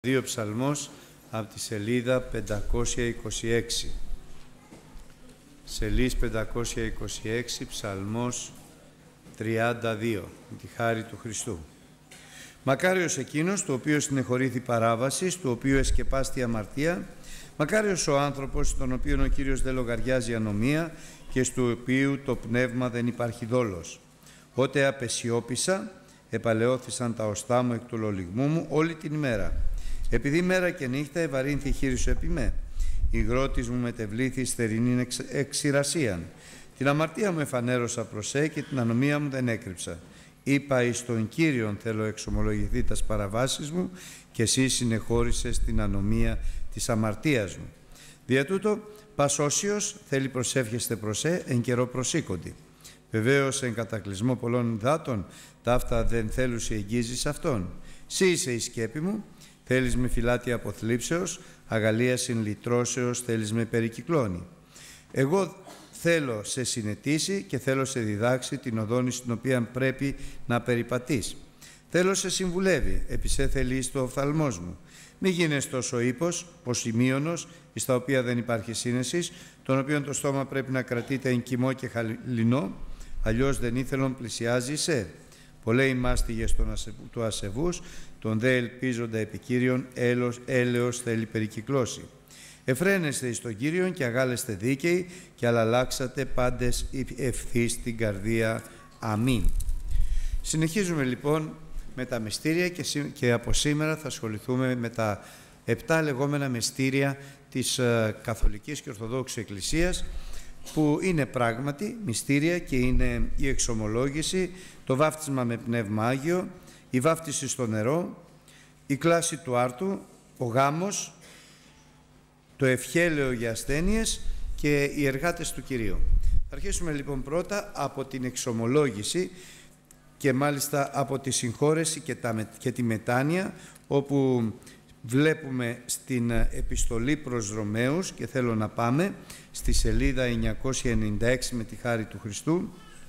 Δύο ψαλμός από τη σελίδα 526. Σελίδα 526, ψαλμός 32, με τη χάρη του Χριστού. Μακάριος εκείνος, του οποίου συνεχωρήθη παράβαση, του οποίου εσκεπάστη αμαρτία, μακάριος ο άνθρωπος, τον οποίον ο Κύριος δεν λογαριάζει ανομία και στο οποίου το πνεύμα δεν υπάρχει δόλος. Ότε απεσιώπησα, επαλαιώθησαν τα οστά μου εκ του λολιγμού μου όλη την ημέρα. Επειδή μέρα και νύχτα ευαρύνθη η χείρη σου επί με, η υγρότης μου μετεβλήθη στερηνήν εξηρασίαν. Την αμαρτία μου εφανέρωσα προς και την ανομία μου δεν έκρυψα. Είπα εις τον Κύριον θέλω εξομολογηθεί τας παραβάσεις μου και εσύ συνεχώρησες την ανομία της αμαρτίας μου. Δια τούτο, πας όσιος θέλει προσεύχεστε προς εν καιρό προσήκοντι. Βεβαίως εν κατακλυσμό πολλών υδάτων, ταύτα δεν θέλουσι εγγίζεις αυτόν. Σύ είσαι η σκέπη μου, θέλεις με φυλάτη αποθλίψεως, αγαλίασιν λυτρώσεως θέλεις με περικυκλώνει. Εγώ θέλω σε συνετίσει και θέλω σε διδάξει την οδόνη στην οποία πρέπει να περιπατείς. Θέλω σε συμβουλεύει, επί σε θελείς το οφθαλμός μου. Μη γίνες τόσο ύπος, ποσιμίωνος, εις τα οποία δεν υπάρχει σύνεσης, τον οποίον το στόμα πρέπει να κρατείται εν κοιμό και χαλινό, αλλιώς δεν ήθελον πλησιάζει σε. Πολλοί μάστιγες του ασεβούς, τον δε ελπίζοντα επί Κύριον, έλεος θέλει περικυκλώσει. Εφραίνεστε εις τον Κύριον και αγάλεστε δίκαιοι και αλλάξατε πάντες ευθύς στην καρδία. Αμήν. Συνεχίζουμε λοιπόν με τα μυστήρια και από σήμερα θα ασχοληθούμε με τα 7 λεγόμενα μυστήρια της Καθολικής και Ορθοδόξης Εκκλησίας, που είναι πράγματι μυστήρια και είναι η εξομολόγηση, το βάφτισμα με πνεύμα Άγιο, η βάφτιση στο νερό, η κλάση του άρτου, ο γάμος, το ευχέλαιο για ασθένειες και οι εργάτες του Κυρίου. Θα αρχίσουμε λοιπόν πρώτα από την εξομολόγηση και μάλιστα από τη συγχώρεση και τη μετάνοια, όπου βλέπουμε στην επιστολή προς Ρωμαίους και θέλω να πάμε στη σελίδα 996 με τη χάρη του Χριστού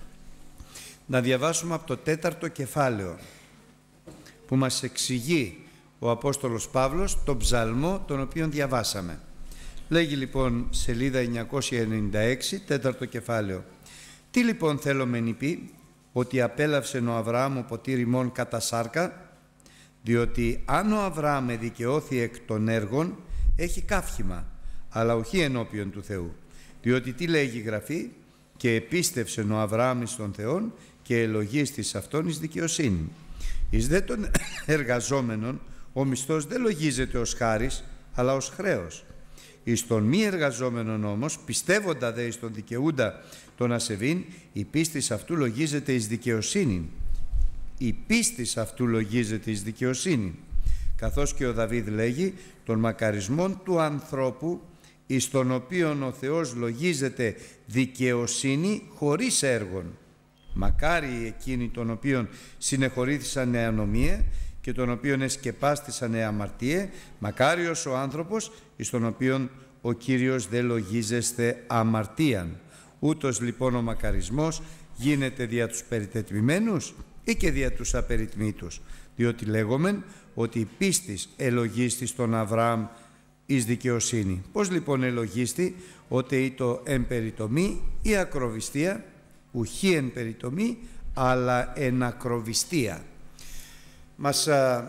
να διαβάσουμε από το 4ο κεφάλαιο που μας εξηγεί ο Απόστολος Παύλος τον ψαλμό τον οποίον διαβάσαμε. Λέγει λοιπόν σελίδα 996, 4ο κεφάλαιο. Τι λοιπόν θέλω μεν πει, ότι απέλαυσεν ο Αβραάμ ο ποτήρι μόν κατά σάρκα, διότι αν ο Αβραάμ δικαιώθη εκ των έργων, έχει καύχημα, αλλά όχι ενώπιον του Θεού. Διότι τι λέγει η Γραφή, και επίστευσεν ο Αβραάμ εις τον Θεόν και ελογίστης αυτόν εις δικαιοσύνη. Εις δε των εργαζόμενων, ο μισθός δεν λογίζεται ως χάρις, αλλά ως χρέος. Εις των μη εργαζόμενων όμως, πιστεύοντα δε εις τον δικαιούντα τον ασεβήν, η πίστης αυτού λογίζεται εις δικαιοσύνη. Η πίστης αυτού λογίζεται εις δικαιοσύνη. Καθώς και ο Δαβίδ λέγει, των μακαρισμών του ανθρώπου, εις τον οποίον ο Θεός λογίζεται δικαιοσύνη χωρίς έργων. Μακάρι εκείνοι των οποίων συνεχωρήθησαν ανομία και των οποίων εσκεπάστησαν αμαρτία, μακάριος ο άνθρωπος εις τον οποίον ο Κύριος δεν λογίζεστε αμαρτίαν. Ούτως λοιπόν ο μακαρισμός γίνεται δια τους περιτετμημένους ή και δια τους απεριτμήτους, διότι λέγομεν ότι η πίστης ελογίστη τον Αβραάμ εις δικαιοσύνη. Πώς λοιπόν ελογίστη, ότι ή το εμπεριτομή ή ακροβιστία, ουχή εν περιτομή, αλλά εν ακροβιστία. Μας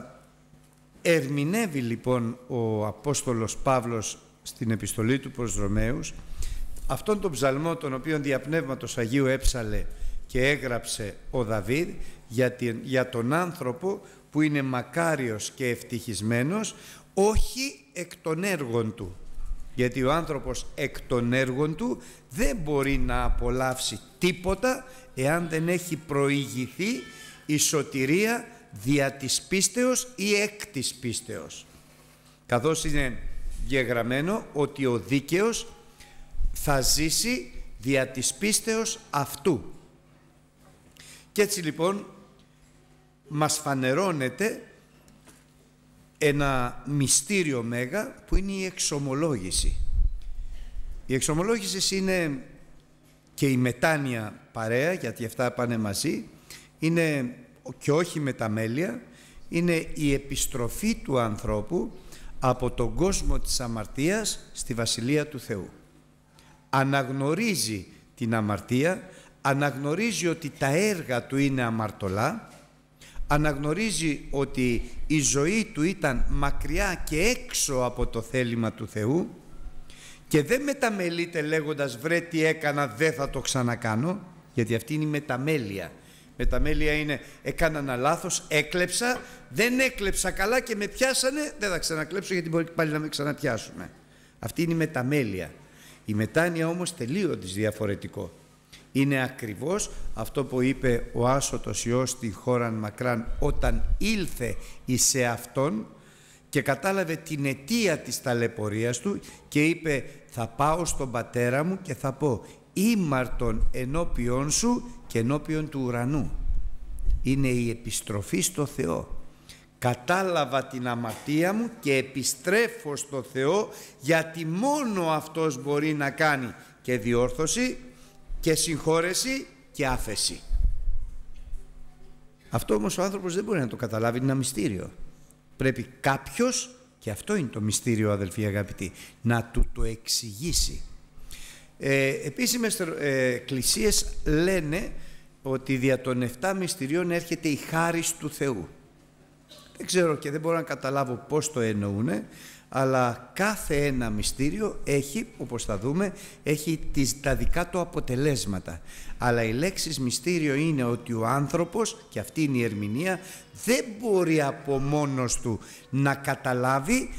ερμηνεύει λοιπόν ο Απόστολος Παύλος στην επιστολή του προς Ρωμαίους αυτόν τον ψαλμό τον οποίον δια πνεύματος Αγίου έψαλε και έγραψε ο Δαβίδ για τον άνθρωπο που είναι μακάριος και ευτυχισμένος, όχι εκ των έργων του. Γιατί ο άνθρωπος εκ των έργων του δεν μπορεί να απολαύσει τίποτα εάν δεν έχει προηγηθεί η σωτηρία δια της πίστεως ή εκ της πίστεως. Καθώς είναι διαγραμμένο ότι ο δίκαιος θα ζήσει δια της πίστεως αυτού. Και έτσι λοιπόν μας φανερώνεται ένα μυστήριο μέγα που είναι η εξομολόγηση. Η εξομολόγηση είναι και η μετάνοια παρέα, γιατί αυτά πάνε μαζί, είναι και όχι μεταμέλεια, είναι η επιστροφή του ανθρώπου από τον κόσμο της αμαρτίας στη Βασιλεία του Θεού. Αναγνωρίζει την αμαρτία, αναγνωρίζει ότι τα έργα του είναι αμαρτωλά, αναγνωρίζει ότι η ζωή του ήταν μακριά και έξω από το θέλημα του Θεού και δεν μεταμελείται λέγοντας «βρε τι έκανα, δεν θα το ξανακάνω», γιατί αυτή είναι η μεταμέλεια. Μεταμέλεια είναι «έκανα ένα λάθος, έκλεψα, δεν έκλεψα καλά και με πιάσανε, δεν θα ξανακλέψω γιατί μπορεί πάλι να με ξαναπιάσουμε». Αυτή είναι η μεταμέλεια. Η μετάνοια όμως τελείως διαφορετικό. Είναι ακριβώς αυτό που είπε ο άσωτος Υιός στην χώραν μακράν όταν ήλθε εις εαυτόν και κατάλαβε την αιτία της ταλαιπωρίας του και είπε «θα πάω στον πατέρα μου και θα πω ήμαρτον ενώπιον σου και ενώπιον του ουρανού». Είναι η επιστροφή στο Θεό. Κατάλαβα την αμαρτία μου και επιστρέφω στο Θεό, γιατί μόνο Αυτός μπορεί να κάνει και διόρθωση και συγχώρεση και άφεση. Αυτό όμως ο άνθρωπος δεν μπορεί να το καταλάβει, είναι ένα μυστήριο. Πρέπει κάποιος, και αυτό είναι το μυστήριο αδελφοί αγαπητοί, να του το εξηγήσει. Επίσημες εκκλησίες λένε ότι δια των 7 μυστηριών έρχεται η χάρις του Θεού. Δεν ξέρω και δεν μπορώ να καταλάβω πώς το εννοούνε, αλλά κάθε ένα μυστήριο έχει, όπως θα δούμε, έχει τα δικά του αποτελέσματα. Αλλά η λέξη μυστήριο είναι ότι ο άνθρωπος, και αυτή είναι η ερμηνεία, δεν μπορεί από μόνος του να καταλάβει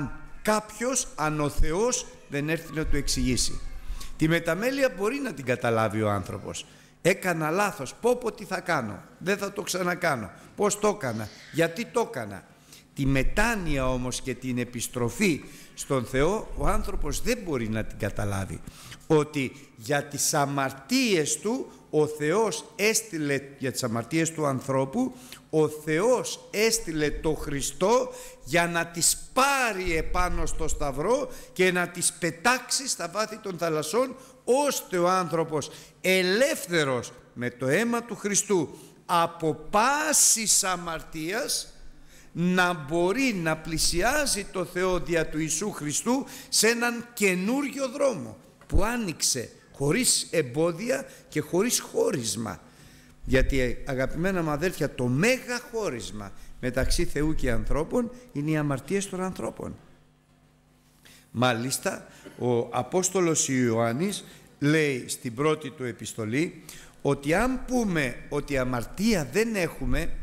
αν ο Θεός δεν έρθει να του εξηγήσει. Τη μεταμέλεια μπορεί να την καταλάβει ο άνθρωπος. Έκανα λάθος, πω τι θα κάνω, δεν θα το ξανακάνω, πώς το έκανα, γιατί το έκανα. Τη μετάνοια όμως και την επιστροφή στον Θεό ο άνθρωπος δεν μπορεί να την καταλάβει. Ότι για τις αμαρτίες του ο Θεός έστειλε, για τις αμαρτίες του ανθρώπου, ο Θεός έστειλε το Χριστό για να τις πάρει επάνω στο σταυρό και να τις πετάξει στα βάθη των θαλασσών, ώστε ο άνθρωπος ελεύθερος με το αίμα του Χριστού από πάσης αμαρτίας να μπορεί να πλησιάζει το Θεό δια του Ιησού Χριστού σε έναν καινούριο δρόμο που άνοιξε χωρίς εμπόδια και χωρίς χώρισμα. Γιατί αγαπημένα μου αδέλφια, το μέγα χώρισμα μεταξύ Θεού και ανθρώπων είναι οι αμαρτίες των ανθρώπων. Μάλιστα ο Απόστολος Ιωάννης λέει στην πρώτη του επιστολή ότι αν πούμε ότι αμαρτία δεν έχουμε,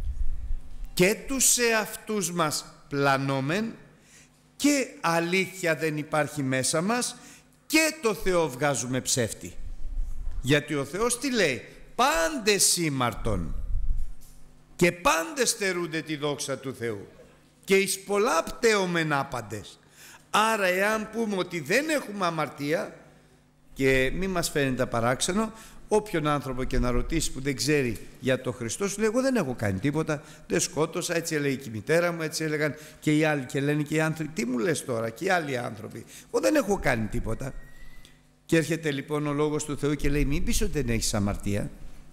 και τους εαυτούς μας πλανόμεν και αλήθεια δεν υπάρχει μέσα μας και το Θεό βγάζουμε ψεύτη. Γιατί ο Θεός τι λέει? Πάντες ήμαρτον και πάντες στερούνται τη δόξα του Θεού και εις πολλά πτέομεν άπαντες. Άρα εάν πούμε ότι δεν έχουμε αμαρτία, και μη μας φαίνεται παράξενο, όποιον άνθρωπο και να ρωτήσει που δεν ξέρει για τον Χριστό, σου λέει εγώ δεν έχω κάνει τίποτα, δεν σκότωσα, έτσι έλεγε και η μητέρα μου, έτσι έλεγαν και οι άλλοι, και λένε και οι άνθρωποι, τι μου λες τώρα, και οι άλλοι άνθρωποι, εγώ δεν έχω κάνει τίποτα. Και έρχεται λοιπόν ο Λόγος του Θεού και λέει μην πεις ότι δεν έχεις αμαρτία,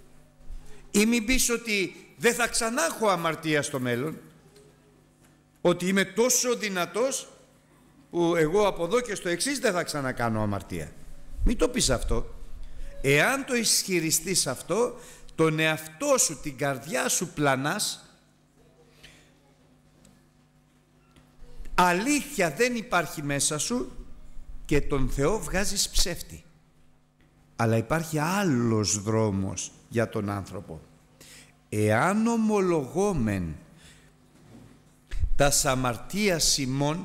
ή μην πεις ότι δεν θα ξανά έχω αμαρτία στο μέλλον, ότι είμαι τόσο δυνατός που εγώ από εδώ και στο εξής δεν θα ξανακάνω αμαρτία. Μην το πεις αυτό. Εάν το ισχυριστείς αυτό, τον εαυτό σου, την καρδιά σου πλανάς, αλήθεια δεν υπάρχει μέσα σου και τον Θεό βγάζεις ψεύτη. Αλλά υπάρχει άλλος δρόμος για τον άνθρωπο. Εάν ομολογόμεν τας αμαρτίας ημών,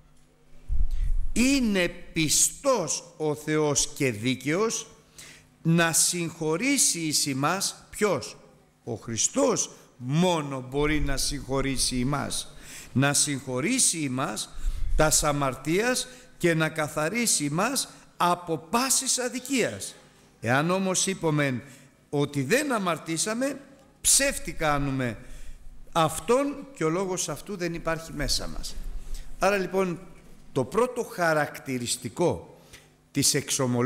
είναι πιστός ο Θεός και δίκαιος να συγχωρήσει εις ημάς. Ποιος? Ο Χριστός μόνο μπορεί να συγχωρήσει ημάς. Να συγχωρήσει ημάς τας αμαρτίας και να καθαρίσει ημάς από πάσης αδικίας. Εάν όμως είπομεν ότι δεν αμαρτήσαμε, ψεύτη κάνουμε αυτόν και ο λόγος αυτού δεν υπάρχει μέσα μας. Άρα λοιπόν το πρώτο χαρακτηριστικό της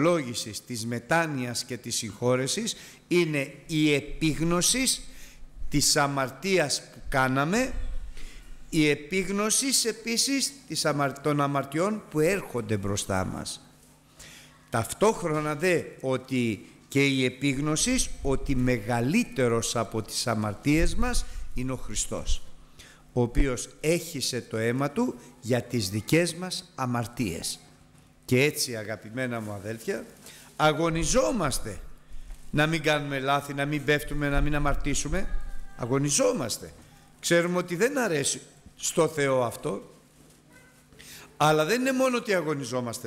εξομολόγησης, της μετάνοιας και της συγχώρεσης είναι η επίγνωση της αμαρτίας που κάναμε, η επίγνωση επίσης των αμαρτιών που έρχονται μπροστά μας. Ταυτόχρονα δε ότι και η επίγνωση ότι μεγαλύτερος από τις αμαρτίες μας είναι ο Χριστός, ο οποίος έχισε το αίμα Του για τις δικές μας αμαρτίες. Και έτσι, αγαπημένα μου αδέλφια, αγωνιζόμαστε να μην κάνουμε λάθη, να μην πέφτουμε, να μην αμαρτήσουμε. Αγωνιζόμαστε. Ξέρουμε ότι δεν αρέσει στο Θεό αυτό, αλλά δεν είναι μόνο ότι αγωνιζόμαστε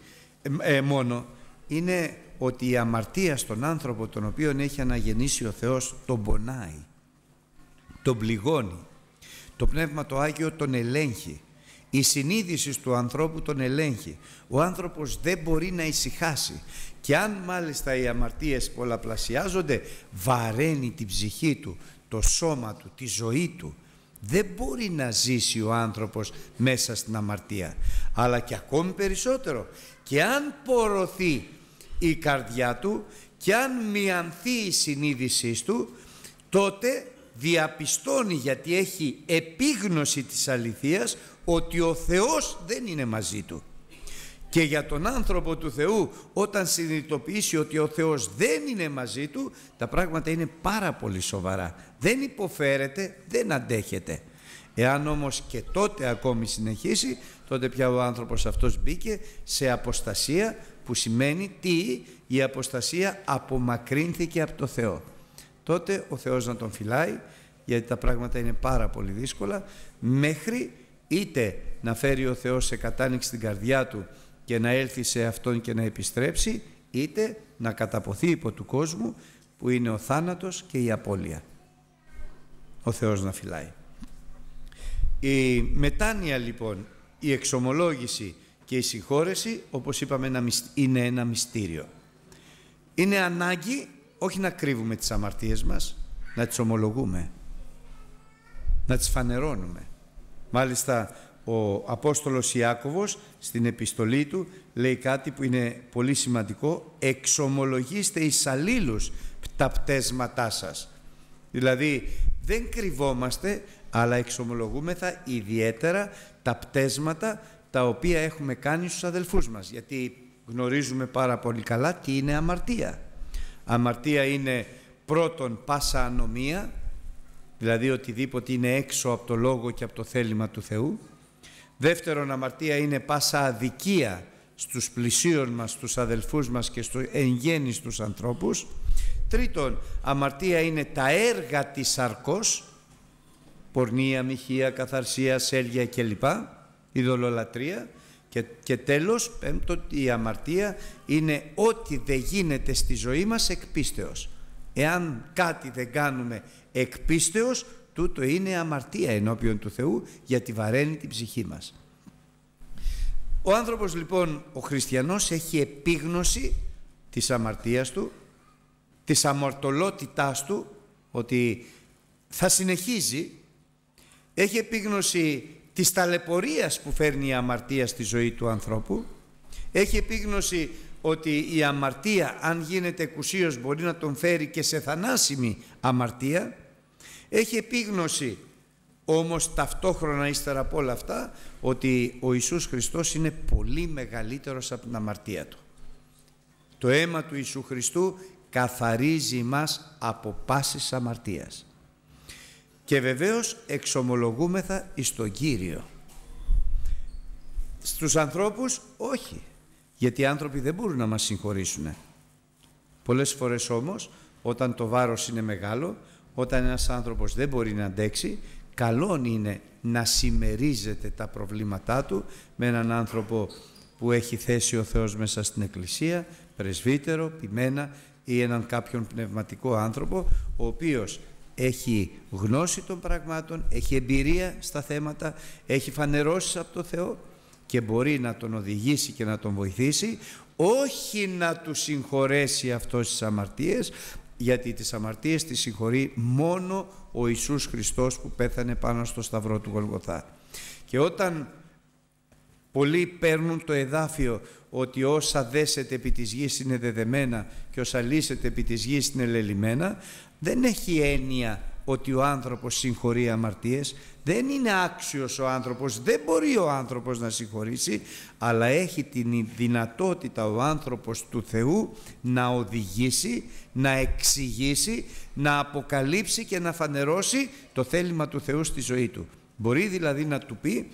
μόνο, είναι ότι η αμαρτία στον άνθρωπο τον οποίον έχει αναγεννήσει ο Θεός τον πονάει, τον πληγώνει. Το Πνεύμα το Άγιο τον ελέγχει. Η συνείδηση του ανθρώπου τον ελέγχει. Ο άνθρωπος δεν μπορεί να ησυχάσει. Και αν μάλιστα οι αμαρτίες πολλαπλασιάζονται, βαραίνει την ψυχή του, το σώμα του, τη ζωή του. Δεν μπορεί να ζήσει ο άνθρωπος μέσα στην αμαρτία. Αλλά και ακόμη περισσότερο, και αν πορωθεί η καρδιά του και αν μιανθεί η συνείδησή του, τότε διαπιστώνει, γιατί έχει επίγνωση της αληθείας, ότι ο Θεός δεν είναι μαζί του. Και για τον άνθρωπο του Θεού, όταν συνειδητοποιήσει ότι ο Θεός δεν είναι μαζί του, τα πράγματα είναι πάρα πολύ σοβαρά. Δεν υποφέρεται, δεν αντέχεται. Εάν όμως και τότε ακόμη συνεχίσει, τότε πια ο άνθρωπος αυτός μπήκε σε αποστασία, που σημαίνει τι? Η αποστασία απομακρύνθηκε από το Θεό. Τότε ο Θεός να τον φυλάει, γιατί τα πράγματα είναι πάρα πολύ δύσκολα, μέχρι είτε να φέρει ο Θεός σε κατάνοιξη στην καρδιά του και να έλθει σε Αυτόν και να επιστρέψει, είτε να καταποθεί υπό του κόσμου, που είναι ο θάνατος και η απώλεια. Ο Θεός να φυλάει. Η μετάνοια λοιπόν, η εξομολόγηση και η συγχώρεση, όπως είπαμε, είναι ένα μυστήριο. Είναι ανάγκη όχι να κρύβουμε τις αμαρτίες μας, να τις ομολογούμε, να τις φανερώνουμε. Μάλιστα ο Απόστολος Ιάκωβος στην επιστολή του λέει κάτι που είναι πολύ σημαντικό: εξομολογήστε εις αλλήλους τα πτέσματά σας. Δηλαδή δεν κρυβόμαστε, αλλά εξομολογούμεθα ιδιαίτερα τα πτέσματα τα οποία έχουμε κάνει στους αδελφούς μας, γιατί γνωρίζουμε πάρα πολύ καλά τι είναι αμαρτία. Αμαρτία είναι πρώτον πάσα ανομία, δηλαδή οτιδήποτε είναι έξω από το λόγο και από το θέλημα του Θεού. Δεύτερον, αμαρτία είναι πάσα αδικία στους πλησίον μας, στους αδελφούς μας και στους εν γέννη στους ανθρώπους. Τρίτον, αμαρτία είναι τα έργα της σαρκός, πορνεία, μοιχεία, καθαρσία, σέλγια κλπ, ειδωλολατρεία. Και τέλος, πέμπτον, η αμαρτία είναι ό,τι δεν γίνεται στη ζωή μας εκ πίστεως. Εάν κάτι δεν κάνουμε εκ πίστεως, τούτο είναι αμαρτία ενώπιον του Θεού, γιατί βαραίνει την ψυχή μας. Ο άνθρωπος λοιπόν, ο χριστιανός, έχει επίγνωση της αμαρτίας του, της αμαρτωλότητάς του, ότι θα συνεχίζει. Έχει επίγνωση της ταλαιπωρίας που φέρνει η αμαρτία στη ζωή του ανθρώπου. Έχει επίγνωση ότι η αμαρτία, αν γίνεται εκουσίως, μπορεί να τον φέρει και σε θανάσιμη αμαρτία. Έχει επίγνωση όμως ταυτόχρονα, ύστερα από όλα αυτά, ότι ο Ιησούς Χριστός είναι πολύ μεγαλύτερος από την αμαρτία του. Το αίμα του Ιησού Χριστού καθαρίζει μας από πάσης αμαρτίας. Και βεβαίως εξομολογούμεθα εις τον Κύριο. Στους ανθρώπους όχι, γιατί οι άνθρωποι δεν μπορούν να μας συγχωρήσουν. Πολλές φορές όμως, όταν το βάρος είναι μεγάλο, όταν ένας άνθρωπος δεν μπορεί να αντέξει, καλόν είναι να συμμερίζεται τα προβλήματά του με έναν άνθρωπο που έχει θέσει ο Θεός μέσα στην Εκκλησία, πρεσβύτερο, ποιμένα, ή έναν κάποιον πνευματικό άνθρωπο, ο οποίος έχει γνώση των πραγμάτων, έχει εμπειρία στα θέματα, έχει φανερώσεις από το Θεό και μπορεί να τον οδηγήσει και να τον βοηθήσει, όχι να του συγχωρέσει αυτός τις αμαρτίες, γιατί τις αμαρτίες τις συγχωρεί μόνο ο Ιησούς Χριστός που πέθανε πάνω στο σταυρό του Γολγοθά. Και όταν πολλοί παίρνουν το εδάφιο ότι όσα δέσετε επί της γης είναι δεδεμένα και όσα λύσετε επί της γης είναι λελειμμένα, δεν έχει έννοια ότι ο άνθρωπος συγχωρεί αμαρτίες. Δεν είναι άξιος ο άνθρωπος, δεν μπορεί ο άνθρωπος να συγχωρήσει, αλλά έχει την δυνατότητα ο άνθρωπος του Θεού να οδηγήσει, να εξηγήσει, να αποκαλύψει και να φανερώσει το θέλημα του Θεού στη ζωή του. Μπορεί δηλαδή να του πει,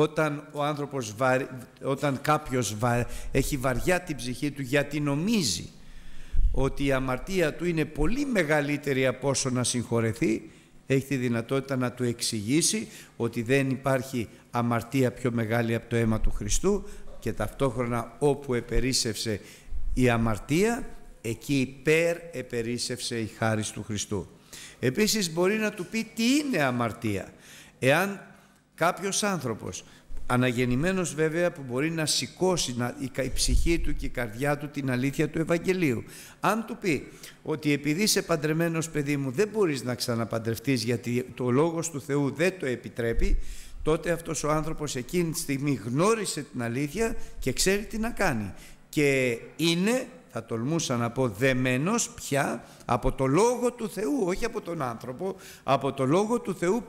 όταν κάποιος έχει βαριά την ψυχή του γιατί νομίζει ότι η αμαρτία του είναι πολύ μεγαλύτερη από όσο να συγχωρεθεί, έχει τη δυνατότητα να του εξηγήσει ότι δεν υπάρχει αμαρτία πιο μεγάλη από το αίμα του Χριστού, και ταυτόχρονα όπου επερίσσευσε η αμαρτία, εκεί υπέρ επερίσσευσε η χάρις του Χριστού. Επίσης μπορεί να του πει τι είναι αμαρτία. Εάν κάποιος άνθρωπος, αναγεννημένος βέβαια, που μπορεί να σηκώσει η ψυχή του και η καρδιά του την αλήθεια του Ευαγγελίου, αν του πει ότι επειδή είσαι παντρεμένος, παιδί μου, δεν μπορείς να ξαναπαντρευτείς γιατί το Λόγος του Θεού δεν το επιτρέπει, τότε αυτός ο άνθρωπος εκείνη τη στιγμή γνώρισε την αλήθεια και ξέρει τι να κάνει, και είναι, θα τολμούσα να πω, δεμένος πια από το Λόγο του Θεού, όχι από τον άνθρωπο, από το Λόγο του Θεού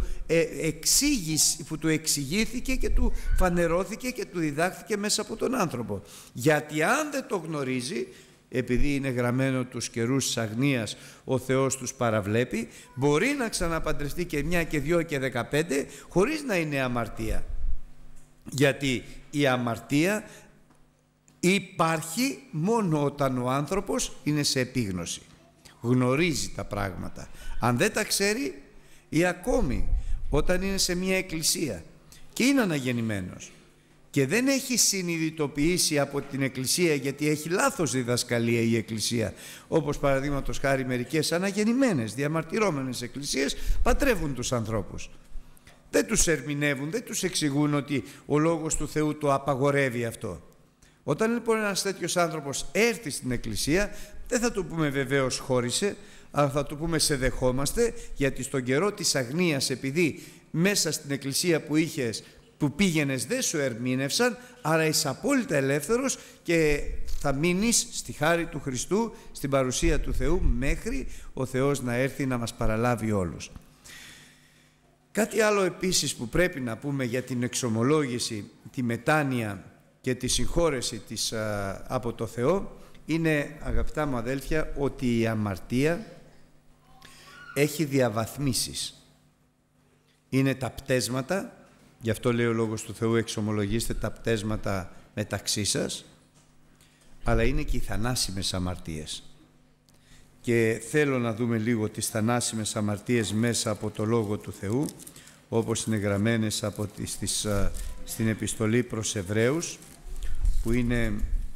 που του εξηγήθηκε και του φανερώθηκε και του διδάχθηκε μέσα από τον άνθρωπο. Γιατί αν δεν το γνωρίζει, επειδή είναι γραμμένο τους καιρούς της αγνίας ο Θεός τους παραβλέπει, μπορεί να ξαναπαντρευτεί και 1 και 2 και 15 χωρίς να είναι αμαρτία. Γιατί η αμαρτία υπάρχει μόνο όταν ο άνθρωπος είναι σε επίγνωση, γνωρίζει τα πράγματα. Αν δεν τα ξέρει, ή ακόμη όταν είναι σε μια εκκλησία και είναι αναγεννημένος και δεν έχει συνειδητοποιήσει από την εκκλησία, γιατί έχει λάθος διδασκαλία η εκκλησία, όπως παραδείγματος χάρη μερικές αναγεννημένες διαμαρτυρόμενες εκκλησίες παντρεύουν τους ανθρώπους, δεν τους ερμηνεύουν, δεν τους εξηγούν ότι ο Λόγος του Θεού το απαγορεύει αυτό. Όταν λοιπόν ένας τέτοιος άνθρωπος έρθει στην εκκλησία, δεν θα του πούμε βεβαίως χώρισε, αλλά θα του πούμε σε δεχόμαστε, γιατί στον καιρό της αγνίας, επειδή μέσα στην εκκλησία που πήγαινες δεν σου ερμήνευσαν, άρα είσαι απόλυτα ελεύθερος και θα μείνεις στη χάρη του Χριστού, στην παρουσία του Θεού, μέχρι ο Θεός να έρθει να μας παραλάβει όλους. Κάτι άλλο επίσης που πρέπει να πούμε για την εξομολόγηση, τη μετάνοια και τη συγχώρεση από το Θεό, είναι, αγαπητά μου αδέλφια, ότι η αμαρτία έχει διαβαθμίσεις. Είναι τα πτέσματα, γι' αυτό λέει ο Λόγος του Θεού, εξομολογήστε τα πτέσματα μεταξύ σας, αλλά είναι και οι θανάσιμες αμαρτίες. Και θέλω να δούμε λίγο τις θανάσιμες αμαρτίες μέσα από το Λόγο του Θεού, όπως είναι γραμμένες στην επιστολή προς Εβραίους, που είναι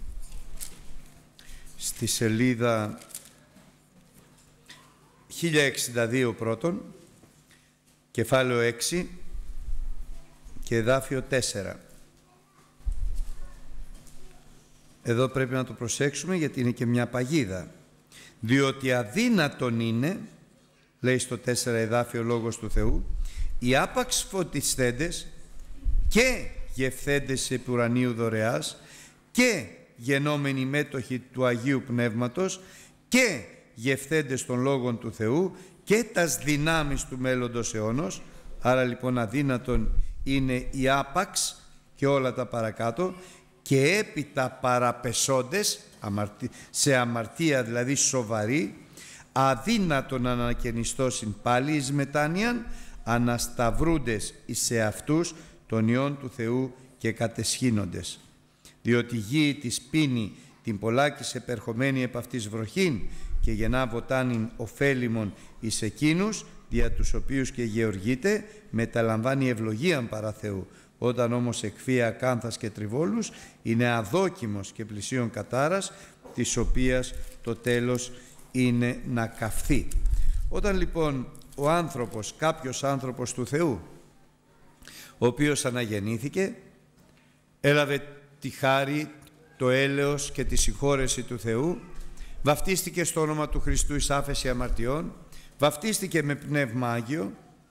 στη σελίδα 1062 πρώτον, κεφάλαιο 6 και εδάφιο 4. Εδώ πρέπει να το προσέξουμε, γιατί είναι και μια παγίδα. Διότι αδύνατον είναι, λέει στο 4 εδάφιο Λόγος του Θεού, οι άπαξ φωτισθέντες και γευθέντες επ' ουρανίου δωρεάς και γενόμενοι μέτοχοι του Αγίου Πνεύματος και γευθέντες των Λόγων του Θεού και τας δυνάμεις του μέλλοντος αιώνος. Άρα λοιπόν αδύνατον είναι οι άπαξ και όλα τα παρακάτω, και έπειτα παραπεσόντες, σε αμαρτία δηλαδή σοβαρή, αδύνατον ανακαινιστώσιν πάλι εις μετάνοιαν, ανασταυρούντες εις εαυτούς των ιών του Θεού και κατεσχύνοντες. Διότι γη της πίνει την πολλάκις επερχομένη επ' αυτής βροχήν και γεννά βοτάνιν ωφέλιμον εις εκείνους, δια τους οποίους και γεωργείται, μεταλαμβάνει ευλογίαν παρά Θεού. Όταν όμως εκφύει ακάνθας και τριβόλους, είναι αδόκιμος και πλησίον κατάρας, της οποίας το τέλος είναι να καυθεί. Όταν λοιπόν ο άνθρωπος, κάποιος άνθρωπος του Θεού, ο οποίος αναγεννήθηκε, έλαβε τη χάρη, το έλεος και τη συγχώρεση του Θεού, βαφτίστηκε στο όνομα του Χριστού εις άφεση αμαρτιών, βαφτίστηκε με Πνεύμα Άγιο,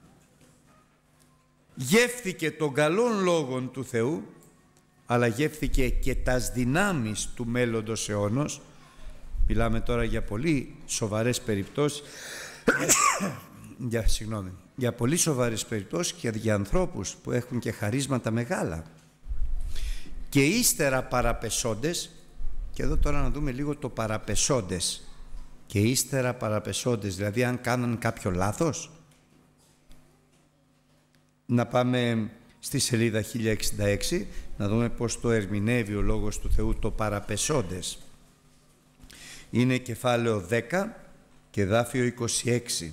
γεύθηκε των καλών λόγων του Θεού, αλλά γεύθηκε και τας δυνάμεις του μέλλοντος αιώνος. Μιλάμε τώρα για πολύ σοβαρές περιπτώσεις για πολύ σοβαρές περιπτώσεις και για ανθρώπους που έχουν και χαρίσματα μεγάλα και ύστερα παραπεσόντες, και εδώ τώρα να δούμε λίγο το παραπεσόντες, και ύστερα παραπεσόντες, δηλαδή αν κάναν κάποιο λάθος. Να πάμε στη σελίδα 1066 να δούμε πώς το ερμηνεύει ο Λόγος του Θεού το παραπεσόντες. Είναι κεφάλαιο 10 και εδάφιο 26.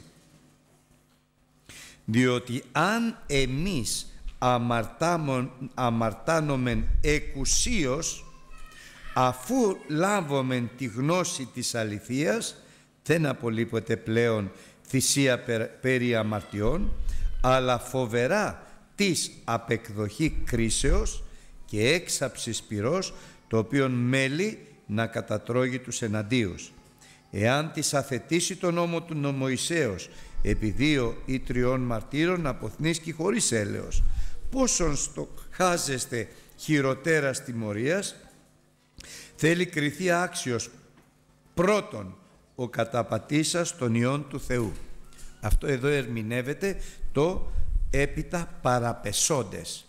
Διότι αν εμείς αμαρτάνομεν εκουσίως, αφού λάβομεν τη γνώση της αληθείας, δεν απολείπεται πλέον θυσία περί αμαρτιών, αλλά φοβερά της απεκδοχή κρίσεως και έξαψης πυρός, το οποίον μέλει να κατατρώγει τους εναντίους. Εάν της αθετήσει τον νόμο του Μωυσέως επί 2 ή 3 μαρτύρων, αποθνίσκει χωρίς έλεος. Πόσον στοχάζεστε χειροτέρας τιμωρίας, θέλει κριθεί άξιος πρώτον ο καταπατήσας των ιών του Θεού. Αυτό εδώ ερμηνεύεται το έπειτα παραπεσόντες.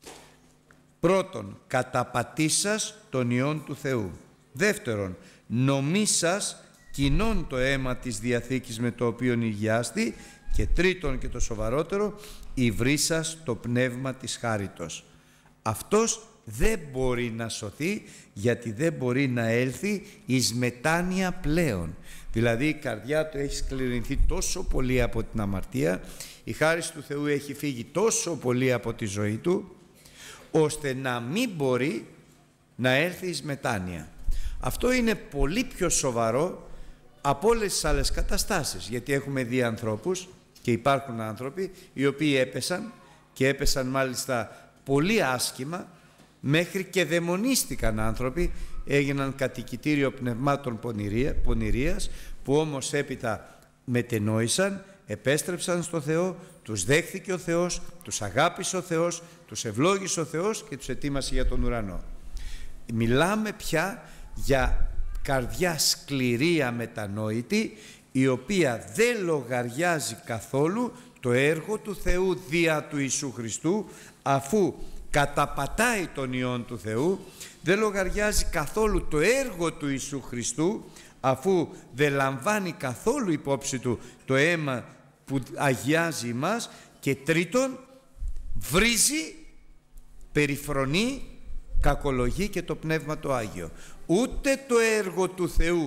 Πρώτον, καταπατήσας των ιών του Θεού. Δεύτερον, νομίσας κοινών το αίμα της Διαθήκης με το οποίον υγιάστη. Και τρίτον και το σοβαρότερο, υβρίσας το πνεύμα της χάριτος. Αυτός δεν μπορεί να σωθεί, γιατί δεν μπορεί να έλθει εις μετάνοια πλέον. Δηλαδή η καρδιά του έχει σκληρυνθεί τόσο πολύ από την αμαρτία, η χάρις του Θεού έχει φύγει τόσο πολύ από τη ζωή του, ώστε να μην μπορεί να έρθει εις μετάνοια. Αυτό είναι πολύ πιο σοβαρό από όλες τις άλλες καταστάσεις, γιατί έχουμε δει ανθρώπους και υπάρχουν άνθρωποι οι οποίοι έπεσαν και έπεσαν μάλιστα πολύ άσχημα, μέχρι και δαιμονίστηκαν άνθρωποι, έγιναν κατοικητήριο πνευμάτων πονηρίας, που όμως έπειτα μετενόησαν, επέστρεψαν στο Θεό, τους δέχθηκε ο Θεός, τους αγάπησε ο Θεός, τους ευλόγησε ο Θεός και τους ετοίμασε για τον ουρανό. Μιλάμε πια για καρδιά σκληρή αμετανόητη, η οποία δεν λογαριάζει καθόλου το έργο του Θεού δια του Ιησού Χριστού, αφού καταπατάει τον Υιόν του Θεού, δεν λογαριάζει καθόλου το έργο του Ιησού Χριστού, αφού δεν λαμβάνει καθόλου υπόψη του το αίμα που αγιάζει εμάς, και τρίτον, βρίζει, περιφρονεί, κακολογεί και το Πνεύμα το Άγιο. Ούτε το έργο του Θεού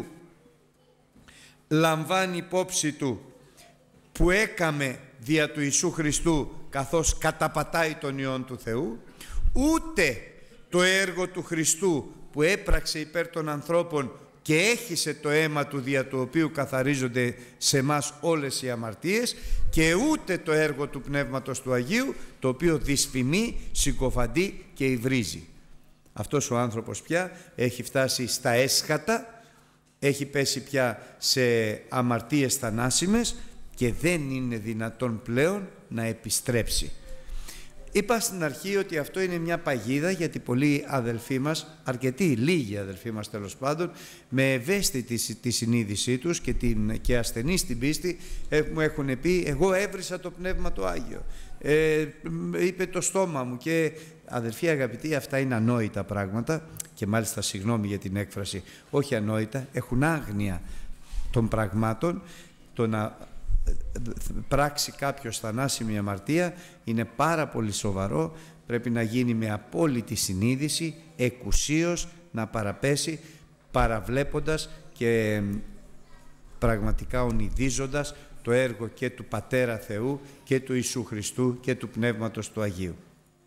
λαμβάνει υπόψη του που έκαμε δια του Ιησού Χριστού, καθώς καταπατάει τον Υιόν του Θεού, ούτε το έργο του Χριστού που έπραξε υπέρ των ανθρώπων και έχισε το αίμα του, δια του οποίου καθαρίζονται σε μας όλες οι αμαρτίες, και ούτε το έργο του Πνεύματος του Αγίου, το οποίο δυσφημεί, συκοφαντεί και υβρίζει. Αυτός ο άνθρωπος πια έχει φτάσει στα έσχατα, έχει πέσει πια σε αμαρτίες θανάσιμες και δεν είναι δυνατόν πλέον να επιστρέψει. Είπα στην αρχή ότι αυτό είναι μια παγίδα, γιατί πολλοί αδελφοί μας, αρκετοί, λίγοι αδελφοί μας τέλος πάντων, με ευαίσθητη τη συνείδησή τους και ασθενή στην πίστη, μου έχουν πει: εγώ έβρισα το Πνεύμα το Άγιο, είπε το στόμα μου. Και αδελφοί αγαπητοί, αυτά είναι ανόητα πράγματα, και μάλιστα συγγνώμη για την έκφραση, όχι ανόητα, έχουν άγνοια των πραγμάτων. Το να πράξει κάποιος θανάσιμη αμαρτία είναι πάρα πολύ σοβαρό, πρέπει να γίνει με απόλυτη συνείδηση, εκουσίως να παραπέσει, παραβλέποντας και πραγματικά ονειδίζοντας το έργο και του Πατέρα Θεού και του Ιησού Χριστού και του Πνεύματος του Αγίου.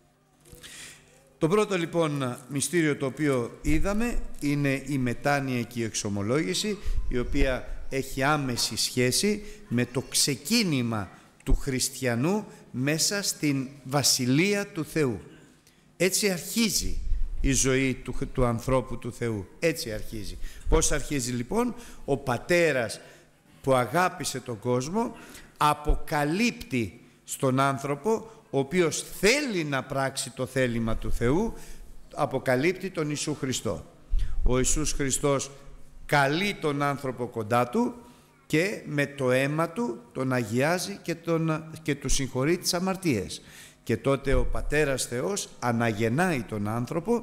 Το πρώτο λοιπόν μυστήριο το οποίο είδαμε είναι η μετάνοια και η εξομολόγηση, η οποία έχει άμεση σχέση με το ξεκίνημα του χριστιανού μέσα στην Βασιλεία του Θεού. Έτσι αρχίζει η ζωή του ανθρώπου του Θεού. Έτσι αρχίζει. Πώς αρχίζει λοιπόν? Ο Πατέρας που αγάπησε τον κόσμο αποκαλύπτει στον άνθρωπο, ο οποίος θέλει να πράξει το θέλημα του Θεού, αποκαλύπτει τον Ιησού Χριστό. Ο Ιησούς Χριστός καλεί τον άνθρωπο κοντά του και με το αίμα του τον αγιάζει και του συγχωρεί τις αμαρτίες. Και τότε ο Πατέρας Θεός αναγεννάει τον άνθρωπο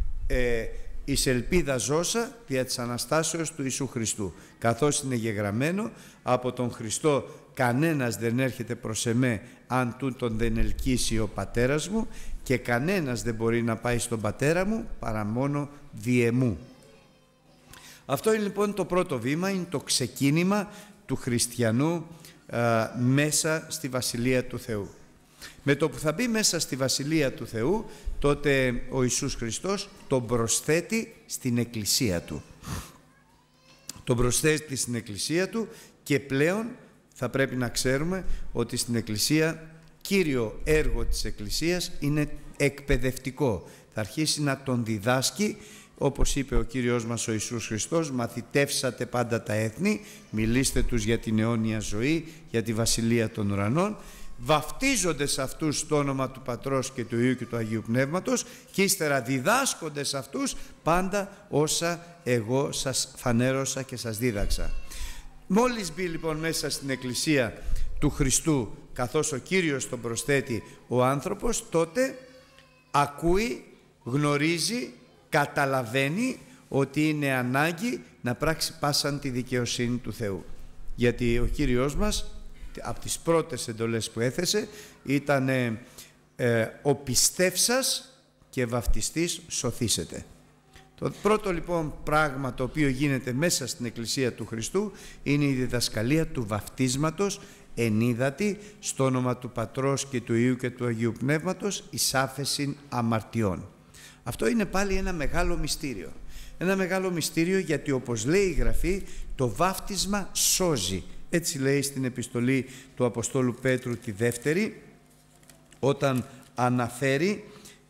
εις ελπίδα ζώσα δια της Αναστάσεως του Ιησού Χριστού. Καθώς είναι γεγραμμένο, από τον Χριστό κανένας δεν έρχεται προς εμέ αν τούτον δεν ελκύσει ο Πατέρας μου, και κανένας δεν μπορεί να πάει στον Πατέρα μου παρά μόνο δι' εμού. Αυτό είναι λοιπόν το πρώτο βήμα, είναι το ξεκίνημα του χριστιανού μέσα στη Βασιλεία του Θεού. Με το που θα μπει μέσα στη Βασιλεία του Θεού, τότε ο Ιησούς Χριστός τον προσθέτει στην Εκκλησία Του. Τον προσθέτει στην Εκκλησία Του και πλέον θα πρέπει να ξέρουμε ότι στην Εκκλησία κύριο έργο της Εκκλησίας είναι εκπαιδευτικό. Θα αρχίσει να τον διδάσκει, όπως είπε ο Κύριος μας ο Ιησούς Χριστός, μαθητεύσατε πάντα τα έθνη, μιλήστε τους για την αιώνια ζωή, για τη Βασιλεία των Ουρανών, βαφτίζονται σε αυτούς το όνομα του Πατρός και του Υιού και του Αγίου Πνεύματος και ύστερα διδάσκονται σε αυτούς πάντα όσα εγώ σας φανέρωσα και σας δίδαξα. Μόλις μπει λοιπόν μέσα στην Εκκλησία του Χριστού, καθώς ο Κύριος τον προσθέτει ο άνθρωπος, τότε ακούει, γνωρίζει, καταλαβαίνει ότι είναι ανάγκη να πράξει πάσαν τη δικαιοσύνη του Θεού. Γιατί ο Κύριος μας από τις πρώτες εντολές που έθεσε ήταν ο πιστεύσας και βαφτιστής σωθήσετε. Το πρώτο λοιπόν πράγμα το οποίο γίνεται μέσα στην Εκκλησία του Χριστού είναι η διδασκαλία του βαφτίσματος ενίδατη στο όνομα του Πατρός και του Υιού και του Αγίου Πνεύματος εις άφεσιν αμαρτιών. Αυτό είναι πάλι ένα μεγάλο μυστήριο. Ένα μεγάλο μυστήριο γιατί, όπως λέει η Γραφή, το βάφτισμα σώζει. Έτσι λέει στην επιστολή του Αποστόλου Πέτρου τη δεύτερη, όταν αναφέρει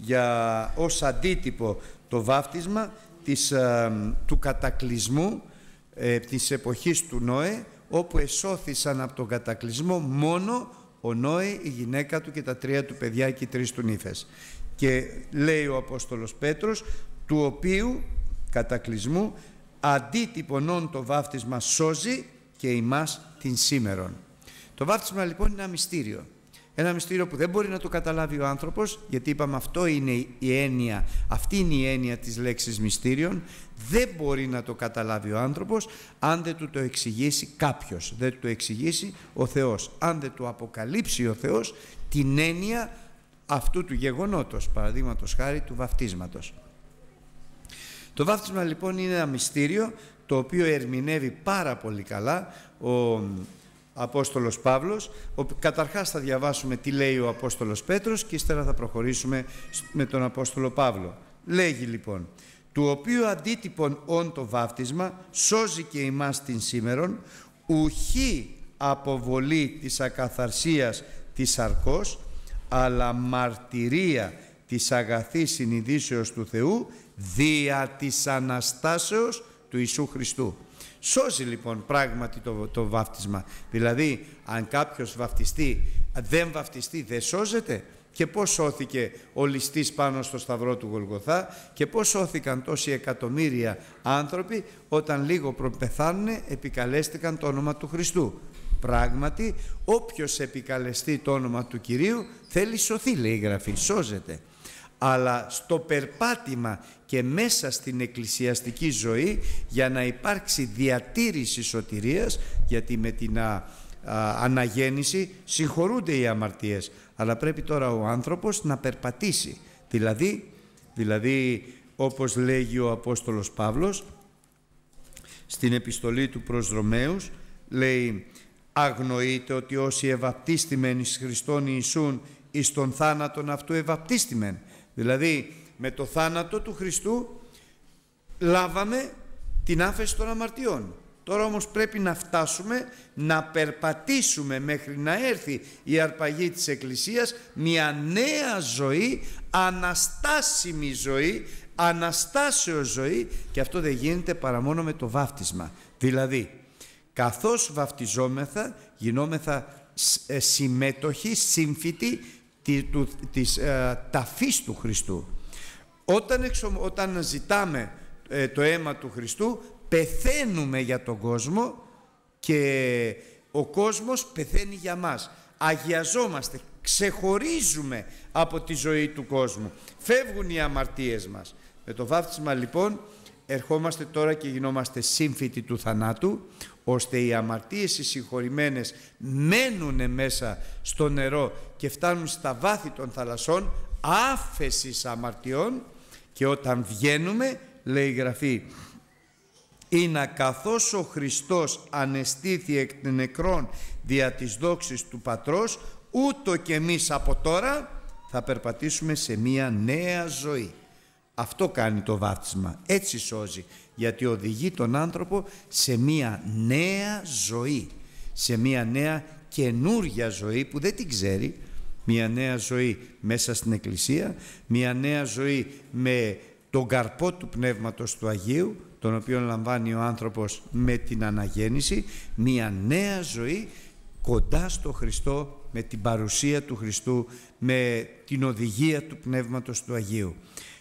ως αντίτυπο το βάφτισμα του κατακλυσμού της εποχής του Νόε, όπου εσώθησαν από τον κατακλυσμό μόνο ο Νόε, η γυναίκα του και τα 3 του παιδιά και οι 3 του νύφες. Και λέει ο Απόστολος Πέτρος, του οποίου κατακλυσμού αντίτυπωνών το βάφτισμα σώζει και ημάς την σήμερον. Το βάφτισμα λοιπόν είναι ένα μυστήριο. Ένα μυστήριο που δεν μπορεί να το καταλάβει ο άνθρωπος, γιατί είπαμε αυτό είναι η έννοια, αυτή είναι η έννοια της λέξης μυστήριον. Δεν μπορεί να το καταλάβει ο άνθρωπος αν δεν του το εξηγήσει κάποιος, δεν του το εξηγήσει ο Θεός, αν δεν του αποκαλύψει ο Θεός την έννοια αυτού του γεγονότος, παραδείγματος χάρη του βαφτίσματος. Το βάφτισμα λοιπόν είναι ένα μυστήριο το οποίο ερμηνεύει πάρα πολύ καλά ο Απόστολος Παύλος. Καταρχάς θα διαβάσουμε τι λέει ο Απόστολος Πέτρος και ύστερα θα προχωρήσουμε με τον Απόστολο Παύλο. Λέγει λοιπόν, του οποίου αντίτυπον όν το βάφτισμα σώζει και ημάς την σήμερον, ουχή αποβολή της ακαθαρσίας της σαρκός, αλλά μαρτυρία της αγαθής συνειδήσεως του Θεού δια της Αναστάσεως του Ιησού Χριστού. Σώζει λοιπόν πράγματι το βάφτισμα. Δηλαδή αν κάποιος βαφτιστεί, δεν βαφτιστεί, δεν σώζεται. Και πώς σώθηκε ο ληστής πάνω στο σταυρό του Γολγοθά και πώς σώθηκαν τόσοι εκατομμύρια άνθρωποι όταν λίγο προπεθάνουν επικαλέστηκαν το όνομα του Χριστού. Πράγματι όποιος επικαλεστεί το όνομα του Κυρίου θέλει σωθεί, λέει η Γραφή, σώζεται. Αλλά στο περπάτημα και μέσα στην εκκλησιαστική ζωή, για να υπάρξει διατήρηση σωτηρίας, γιατί με την αναγέννηση συγχωρούνται οι αμαρτίες, αλλά πρέπει τώρα ο άνθρωπος να περπατήσει. Δηλαδή όπως λέγει ο Απόστολος Παύλος στην επιστολή του προς Ρωμαίους, λέει, αγνοείτε ότι όσοι ευαπτίστημεν εις Χριστόν Ιησούν εις τον θάνατον αυτού ευαπτίστημεν. Δηλαδή με το θάνατο του Χριστού λάβαμε την άφεση των αμαρτιών. Τώρα όμως πρέπει να φτάσουμε να περπατήσουμε μέχρι να έρθει η αρπαγή της Εκκλησίας, μια νέα ζωή, αναστάσιμη ζωή, αναστάσεως ζωή, και αυτό δεν γίνεται παρά μόνο με το βάφτισμα. Δηλαδή καθώς βαφτιζόμεθα γινόμεθα συμμέτοχοι, σύμφυτοι της ταφής του Χριστού. Όταν ζητάμε το αίμα του Χριστού, πεθαίνουμε για τον κόσμο, και ο κόσμος πεθαίνει για μας. Αγιαζόμαστε, ξεχωρίζουμε από τη ζωή του κόσμου. Φεύγουν οι αμαρτίες μας. Με το βάφτισμα λοιπόν ερχόμαστε τώρα και γινόμαστε σύμφυτοι του θανάτου, ώστε οι αμαρτίες οι συγχωρημένες μένουν μέσα στο νερό και φτάνουν στα βάθη των θαλασσών, άφεσης αμαρτιών, και όταν βγαίνουμε, λέει η Γραφή, είναι καθώς ο Χριστός ανεστήθη εκ των νεκρών δια της δόξης του Πατρός, ούτω και εμείς από τώρα θα περπατήσουμε σε μία νέα ζωή. Αυτό κάνει το βάφτισμα, έτσι σώζει, γιατί οδηγεί τον άνθρωπο σε μία νέα ζωή, σε μία νέα καινούρια ζωή που δεν την ξέρει, μία νέα ζωή μέσα στην Εκκλησία, μία νέα ζωή με τον καρπό του Πνεύματος του Αγίου, τον οποίο λαμβάνει ο άνθρωπος με την αναγέννηση, μία νέα ζωή κοντά στο Χριστό, με την παρουσία του Χριστού, με την οδηγία του Πνεύματος του Αγίου.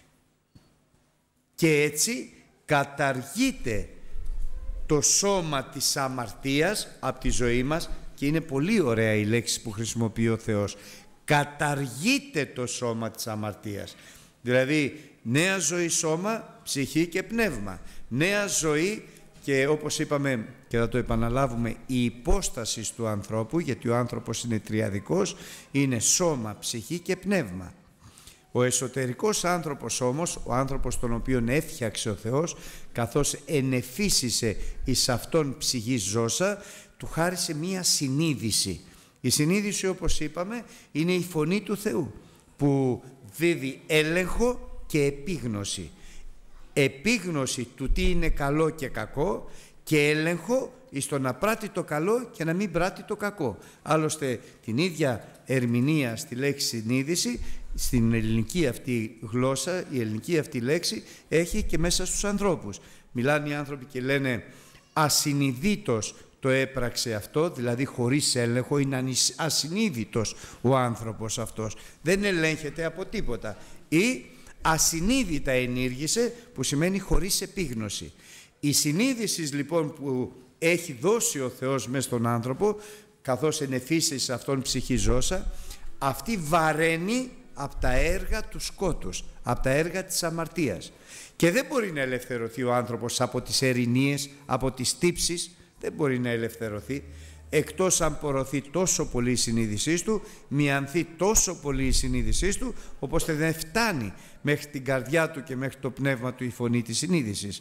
Και έτσι καταργείται το σώμα της αμαρτίας από τη ζωή μας, και είναι πολύ ωραία η λέξη που χρησιμοποιεί ο Θεός. Καταργείται το σώμα της αμαρτίας. Δηλαδή νέα ζωή σώμα, ψυχή και πνεύμα. Νέα ζωή, και όπως είπαμε και θα το επαναλάβουμε, η υπόσταση του ανθρώπου, γιατί ο άνθρωπος είναι τριαδικός, είναι σώμα, ψυχή και πνεύμα. Ο εσωτερικός άνθρωπος όμως, ο άνθρωπος τον οποίον έφτιαξε ο Θεός, καθώς ενεφύσισε εις αυτόν ψυχή ζώσα, του χάρισε μία συνείδηση. Η συνείδηση, όπως είπαμε, είναι η φωνή του Θεού, που δίδει έλεγχο και επίγνωση. Επίγνωση του τι είναι καλό και κακό, και έλεγχο εις το να πράττει το καλό και να μην πράττει το κακό. Άλλωστε την ίδια ερμηνεία στη λέξη συνείδηση, στην ελληνική αυτή γλώσσα, η ελληνική αυτή λέξη έχει και μέσα στους ανθρώπους. Μιλάνε οι άνθρωποι και λένε ασυνειδήτως το έπραξε αυτό, δηλαδή χωρίς έλεγχο, είναι ασυνείδητος ο άνθρωπος αυτός, δεν ελέγχεται από τίποτα, ή ασυνείδητα ενήργησε, που σημαίνει χωρίς επίγνωση. Η συνείδηση λοιπόν που έχει δώσει ο Θεός μες στον άνθρωπο, καθώς ενεφύσει σε αυτόν ψυχή ζώσα, αυτή βαραίνει από τα έργα του σκότους, από τα έργα της αμαρτίας, και δεν μπορεί να ελευθερωθεί ο άνθρωπος από τις ερηνίες, από τις τύψεις, δεν μπορεί να ελευθερωθεί, εκτός αν πορωθεί τόσο πολύ η συνείδησή του, μιανθεί τόσο πολύ η συνείδησή του, όπως δεν φτάνει μέχρι την καρδιά του και μέχρι το πνεύμα του η φωνή της συνείδησης.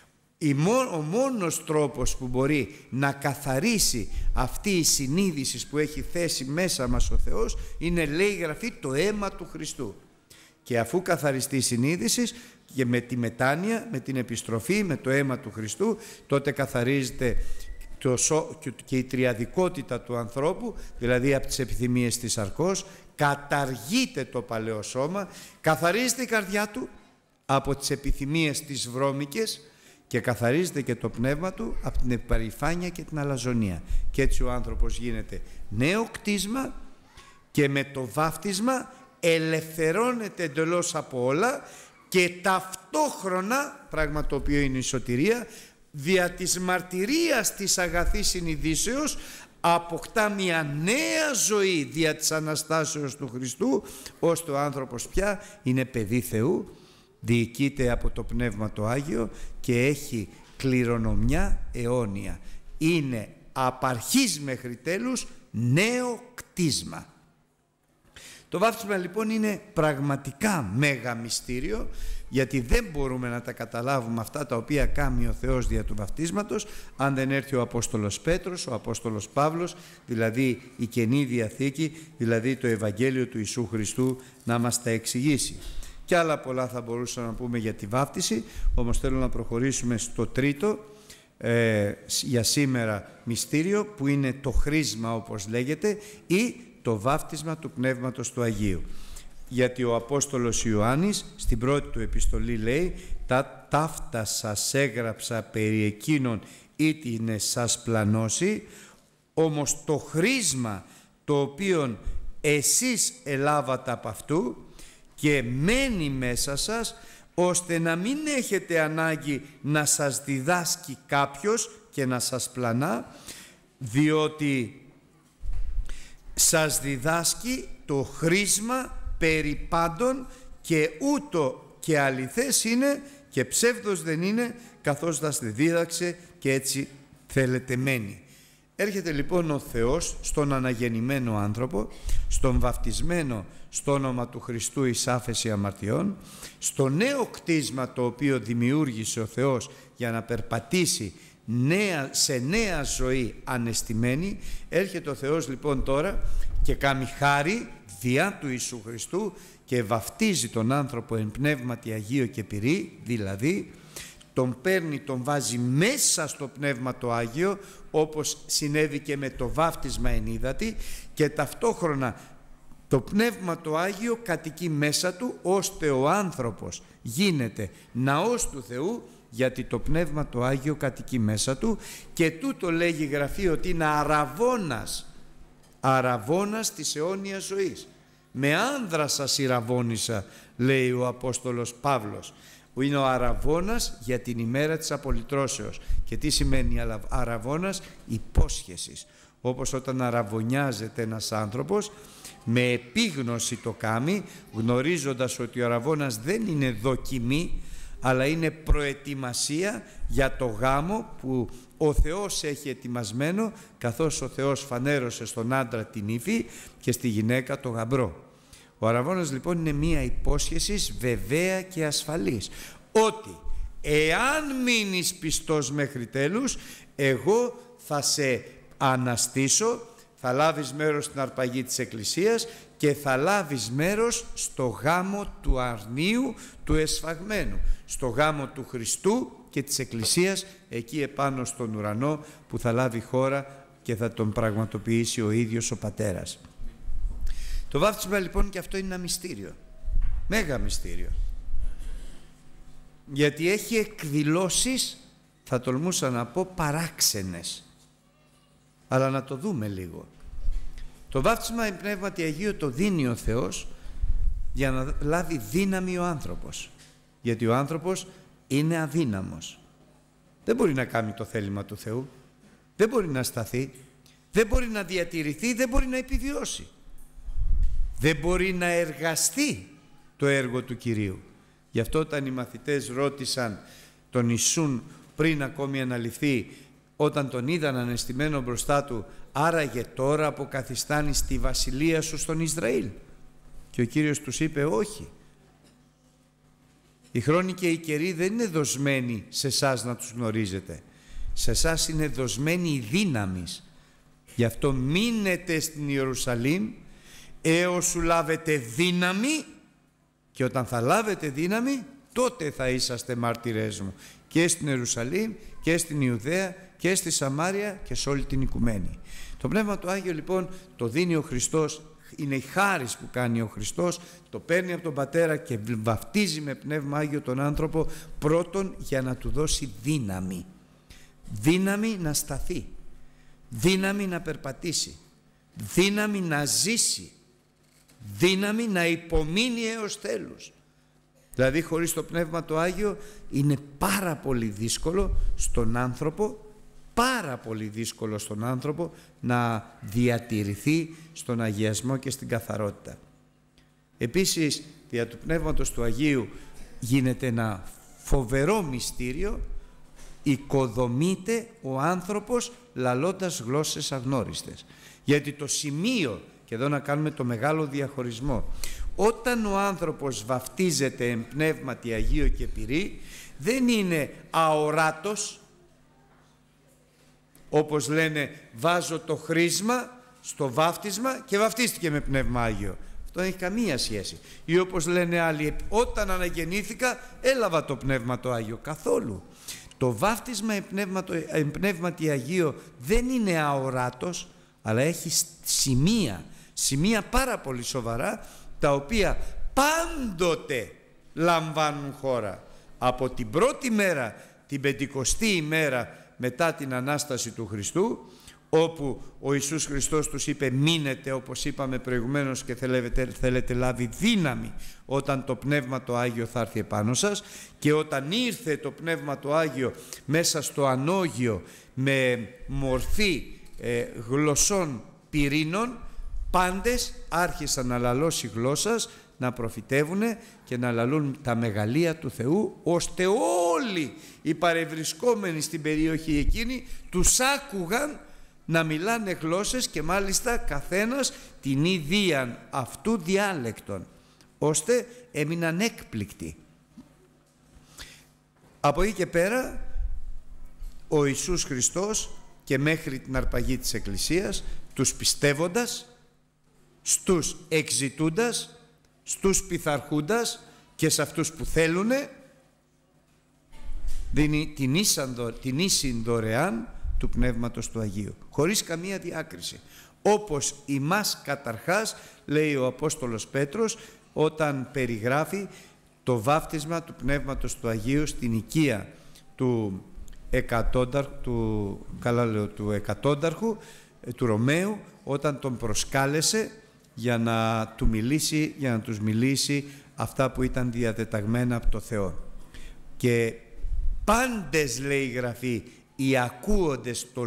Ο μόνος τρόπος που μπορεί να καθαρίσει αυτή η συνείδηση που έχει θέσει μέσα μας ο Θεός είναι, λέει η Γραφή, το αίμα του Χριστού. Και αφού καθαριστεί η συνείδηση, και με τη μετάνοια, με την επιστροφή, με το αίμα του Χριστού, τότε καθαρίζεται και η τριαδικότητα του ανθρώπου, δηλαδή από τις επιθυμίες της σαρκός, καταργείται το παλαιό σώμα, καθαρίζεται η καρδιά του από τις επιθυμίες της βρώμικες, και καθαρίζεται και το πνεύμα του από την επαρυφάνεια και την αλαζονία. Και έτσι ο άνθρωπος γίνεται νέο κτίσμα, και με το βάφτισμα ελευθερώνεται εντελώς από όλα, και ταυτόχρονα, πράγμα το οποίο είναι η σωτηρία, δια της μαρτυρίας της αγαθής συνειδήσεως αποκτά μια νέα ζωή δια της Αναστάσεως του Χριστού, ώστε ο άνθρωπος πια είναι παιδί Θεού, διοικείται από το Πνεύμα το Άγιο και έχει κληρονομιά αιώνια. Είναι απ' αρχής μέχρι τέλους νέο κτίσμα. Το βάφτισμα λοιπόν είναι πραγματικά μέγα μυστήριο, γιατί δεν μπορούμε να τα καταλάβουμε αυτά τα οποία κάνει ο Θεός δια του βαφτίσματος αν δεν έρθει ο Απόστολος Πέτρος, ο Απόστολος Παύλος, δηλαδή η Καινή Διαθήκη, δηλαδή το Ευαγγέλιο του Ιησού Χριστού, να μας τα εξηγήσει. Και άλλα πολλά θα μπορούσαμε να πούμε για τη βάφτιση, όμως θέλω να προχωρήσουμε στο τρίτο για σήμερα μυστήριο, που είναι το χρίσμα, όπως λέγεται, ή το βάφτισμα του Πνεύματος του Αγίου. Γιατί ο Απόστολος Ιωάννης στην πρώτη του επιστολή λέει «Τα ταύτα σας έγραψα περί εκείνων ήτινε σας πλανώσει, όμως το χρίσμα το οποίον εσείς ελάβατε από αυτού και μένει μέσα σας, ώστε να μην έχετε ανάγκη να σας διδάσκει κάποιος και να σας πλανά, διότι σας διδάσκει το χρήσμα περί πάντων, και ούτω και αληθές είναι και ψεύδος δεν είναι, καθώς σας δίδαξε και έτσι θέλετε μένει. Έρχεται λοιπόν ο Θεός στον αναγεννημένο άνθρωπο, στον βαφτισμένο στο όνομα του Χριστού εις άφεση αμαρτιών, στο νέο κτίσμα το οποίο δημιούργησε ο Θεός για να περπατήσει σε νέα ζωή ανεστημένη. Έρχεται ο Θεός λοιπόν τώρα και κάνει χάρη διά του Ιησού Χριστού και βαφτίζει τον άνθρωπο εν πνεύματι Αγίο και πυρί, δηλαδή τον παίρνει, τον βάζει μέσα στο Πνεύμα το Άγιο, όπως συνέβη και με το βάφτισμα εν ύδατι, και ταυτόχρονα το Πνεύμα το Άγιο κατοικεί μέσα του, ώστε ο άνθρωπος γίνεται ναός του Θεού, γιατί το Πνεύμα το Άγιο κατοικεί μέσα του, και τούτο λέγει η Γραφή ότι είναι αραβώνας της αιώνιας ζωής. Με άνδρα σας ηραβώνησα, λέει ο Απόστολος Παύλος. Είναι ο αραβώνας για την ημέρα της απολυτρώσεως. Και τι σημαίνει αραβώνας? Υπόσχεσης. Όπως όταν αραβωνιάζεται ένας άνθρωπος, με επίγνωση το κάνει, γνωρίζοντας ότι ο αραβώνας δεν είναι δοκιμή, αλλά είναι προετοιμασία για το γάμο που ο Θεός έχει ετοιμασμένο, καθώς ο Θεός φανέρωσε στον άντρα την ύφη και στη γυναίκα το γαμπρό. Ο αραβώνας λοιπόν είναι μία υπόσχεση βεβαία και ασφαλής, ότι εάν μείνεις πιστός μέχρι τέλους, εγώ θα σε αναστήσω, θα λάβεις μέρος στην αρπαγή της Εκκλησίας και θα λάβεις μέρος στο γάμο του αρνίου, του εσφαγμένου, στο γάμο του Χριστού και της Εκκλησίας, εκεί επάνω στον ουρανό που θα λάβει χώρα και θα τον πραγματοποιήσει ο ίδιος ο Πατέρας. Το βάφτισμα λοιπόν και αυτό είναι ένα μυστήριο, μέγα μυστήριο, γιατί έχει εκδηλώσεις, θα τολμούσα να πω, παράξενες. Αλλά να το δούμε λίγο. Το βάφτισμα εν πνεύματι Αγίου το δίνει ο Θεός για να λάβει δύναμη ο άνθρωπος, γιατί ο άνθρωπος είναι αδύναμος. Δεν μπορεί να κάνει το θέλημα του Θεού, δεν μπορεί να σταθεί, δεν μπορεί να διατηρηθεί, δεν μπορεί να επιβιώσει, δεν μπορεί να εργαστεί το έργο του Κυρίου. Γι' αυτό όταν οι μαθητές ρώτησαν τον Ιησούν πριν ακόμη αναλυθεί, όταν τον είδαν ανεστημένο μπροστά του, άραγε τώρα αποκαθιστάνεις τη βασιλεία σου στον Ισραήλ? Και ο Κύριος τους είπε όχι. Οι χρόνοι και οι καιροί δεν είναι δοσμένοι σε εσάς να τους γνωρίζετε. Σε εσάς είναι δοσμένη η δύναμη. Γι' αυτό μείνετε στην Ιερουσαλήμ έως σου λάβετε δύναμη, και όταν θα λάβετε δύναμη τότε θα είσαστε μάρτυρές μου και στην Ιερουσαλήμ και στην Ιουδαία και στη Σαμάρια και σε όλη την οικουμένη. Το Πνεύμα το Άγιο λοιπόν το δίνει ο Χριστός, είναι η χάρις που κάνει ο Χριστός, το παίρνει από τον Πατέρα και βαφτίζει με Πνεύμα Άγιο τον άνθρωπο, πρώτον για να του δώσει δύναμη. Δύναμη να σταθεί, δύναμη να περπατήσει, δύναμη να ζήσει, δύναμη να υπομείνει έως τέλους. Δηλαδή χωρίς το Πνεύμα το Άγιο είναι πάρα πολύ δύσκολο στον άνθρωπο, να διατηρηθεί στον αγιασμό και στην καθαρότητα. Επίσης, δια του Πνεύματος του Αγίου γίνεται ένα φοβερό μυστήριο, οικοδομείται ο άνθρωπος λαλώντας γλώσσες αγνώριστες. Γιατί το σημείο, και εδώ να κάνουμε το μεγάλο διαχωρισμό, όταν ο άνθρωπος βαφτίζεται εν πνεύματι Αγίο και πυρί, δεν είναι αοράτος, όπως λένε βάζω το χρήσμα στο βάφτισμα και βαφτίστηκε με Πνεύμα Άγιο. Αυτό δεν έχει καμία σχέση. Ή όπως λένε άλλοι, όταν αναγεννήθηκα έλαβα το Πνεύμα το Άγιο. Καθόλου. Το βάφτισμα εν πνεύματι Αγίο δεν είναι αοράτος, αλλά έχει σημεία πάρα πολύ σοβαρά, τα οποία πάντοτε λαμβάνουν χώρα. Από την πρώτη μέρα, την 50η ημέρα μετά την Ανάσταση του Χριστού, όπου ο Ιησούς Χριστός τους είπε μείνετε, όπως είπαμε προηγουμένως, και θέλετε λάβει δύναμη όταν το Πνεύμα το Άγιο θα έρθει επάνω σας, και όταν ήρθε το Πνεύμα το Άγιο μέσα στο ανώγιο με μορφή γλωσσών πυρήνων, πάντες άρχισαν να λαλώσει γλώσσας, να προφητεύουν και να λαλούν τα μεγαλεία του Θεού, ώστε όλοι οι παρευρισκόμενοι στην περιοχή εκείνη τους άκουγαν να μιλάνε γλώσσες και μάλιστα καθένας την ίδια αυτού διάλεκτον, ώστε έμειναν έκπληκτοι. Από εκεί και πέρα ο Ιησούς Χριστός και μέχρι την αρπαγή της Εκκλησίας, τους πιστεύοντας, στους εξητούντας, στους πειθαρχούντας και σε αυτούς που θέλουνε, δίνει την ίσιν δωρεάν του Πνεύματος του Αγίου, χωρίς καμία διάκριση. Όπως ημάς καταρχάς, λέει ο Απόστολος Πέτρος, όταν περιγράφει το βάφτισμα του Πνεύματος του Αγίου στην οικία του εκατόνταρχου, του Ρωμαίου, όταν τον προσκάλεσε για να τους μιλήσει αυτά που ήταν διατεταγμένα από το Θεό. Και πάντες, λέει η Γραφή, οι ακούοντες το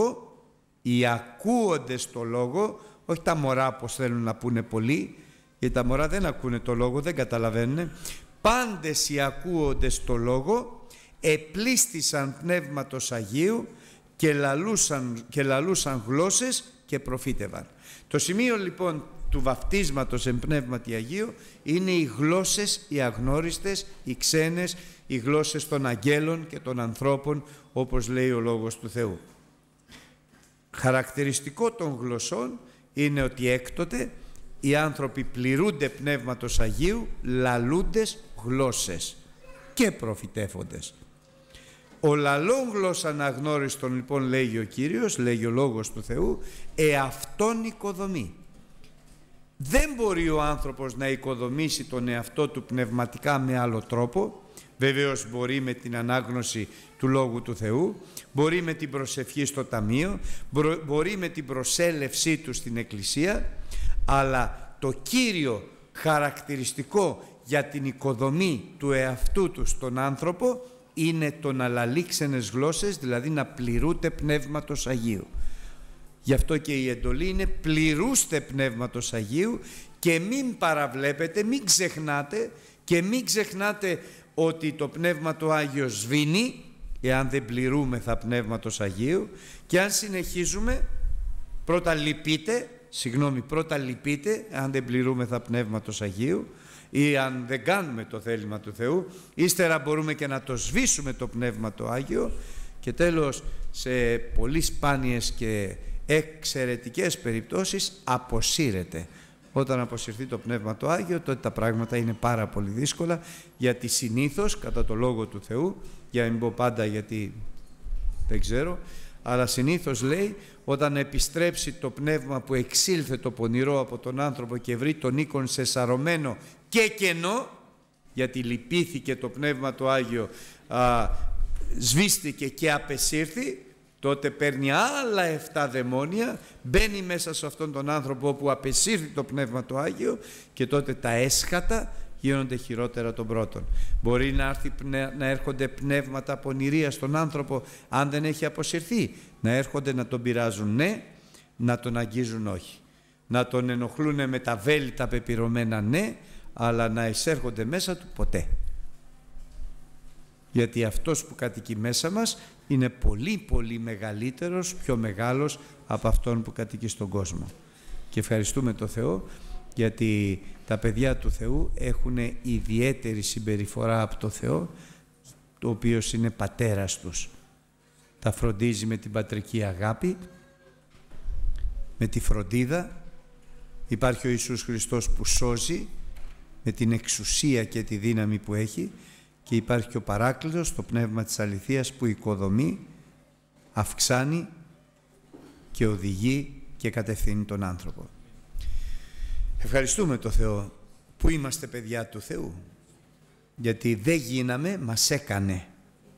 λόγο, όχι τα μωρά πως θέλουν να πούνε πολλοί, γιατί τα μωρά δεν ακούνε το λόγο, δεν καταλαβαίνουν. Πάντες οι ακούοντες το λόγο επλίστησαν Πνεύματος Αγίου και λαλούσαν γλώσσες και προφήτευαν. Το σημείο λοιπόν του βαφτίσματος εν Πνεύματι Αγίου είναι οι γλώσσες, οι αγνώριστες, οι ξένες, οι γλώσσες των αγγέλων και των ανθρώπων, όπως λέει ο Λόγος του Θεού. Χαρακτηριστικό των γλωσσών είναι ότι έκτοτε οι άνθρωποι πληρούνται Πνεύματος Αγίου, λαλούντες γλώσσες και προφητεύοντες. Ο λαλών γλώσσαν αγνώριστον, λοιπόν, λέγει ο Κύριος, λέγει ο Λόγος του Θεού, εαυτόν οικοδομεί. Δεν μπορεί ο άνθρωπος να οικοδομήσει τον εαυτό του πνευματικά με άλλο τρόπο. Βεβαίως μπορεί με την ανάγνωση του Λόγου του Θεού, μπορεί με την προσευχή στο ταμείο, μπορεί με την προσέλευσή του στην Εκκλησία, αλλά το κύριο χαρακτηριστικό για την οικοδομή του εαυτού του στον άνθρωπο είναι το να λαλεί ξένες γλώσσες, δηλαδή να πληρούνται Πνεύματος Αγίου. Γι' αυτό και η εντολή είναι πληρούστε Πνεύματος Αγίου και μην παραβλέπετε, μην ξεχνάτε και μην ξεχνάτε ότι το Πνεύμα το Άγιο σβήνει εάν δεν πληρούμεθα Πνεύματος Αγίου, και αν συνεχίζουμε πρώτα λυπείτε αν δεν πληρούμεθα Πνεύματος Αγίου ή αν δεν κάνουμε το θέλημα του Θεού. Ύστερα μπορούμε και να το σβήσουμε το Πνεύμα το Άγιο και τέλος, σε πολύ σπάνιες και εξαιρετικές περιπτώσεις, αποσύρεται. Όταν αποσυρθεί το Πνεύμα το Άγιο, τότε τα πράγματα είναι πάρα πολύ δύσκολα, γιατί συνήθως κατά το Λόγο του Θεού, για να μην πω πάντα γιατί δεν ξέρω, αλλά συνήθως λέει, όταν επιστρέψει το πνεύμα που εξήλθε το πονηρό από τον άνθρωπο και βρει τον οίκον σεσαρωμένο και κενό, γιατί λυπήθηκε το Πνεύμα το Άγιο, σβήστηκε και απεσύρθη, τότε παίρνει άλλα 7 δαιμόνια, μπαίνει μέσα σε αυτόν τον άνθρωπο όπου απεσύρθη το Πνεύμα το Άγιο, και τότε τα έσχατα γίνονται χειρότερα των πρώτων. Μπορεί να έρχονται πνεύματα πονηρία στον άνθρωπο αν δεν έχει αποσυρθεί, να έρχονται να τον πειράζουν, ναι, να τον αγγίζουν, όχι, να τον ενοχλούν με τα βέλη τα πεπυρωμένα, ναι, αλλά να εισέρχονται μέσα του ποτέ. Γιατί αυτός που κατοικεί μέσα μας είναι πολύ πολύ μεγαλύτερος, πιο μεγάλος από αυτόν που κατοικεί στον κόσμο. Και ευχαριστούμε τον Θεό, γιατί τα παιδιά του Θεού έχουν ιδιαίτερη συμπεριφορά από το Θεό, ο οποίος είναι πατέρας τους. Τα φροντίζει με την πατρική αγάπη, με τη φροντίδα. Υπάρχει ο Ιησούς Χριστός που σώζει με την εξουσία και τη δύναμη που έχει, και υπάρχει και ο Παράκλητος, το Πνεύμα της Αληθείας, που οικοδομεί, αυξάνει και οδηγεί και κατευθύνει τον άνθρωπο. Ευχαριστούμε τον Θεό που είμαστε παιδιά του Θεού, γιατί δεν γίναμε, μας έκανε.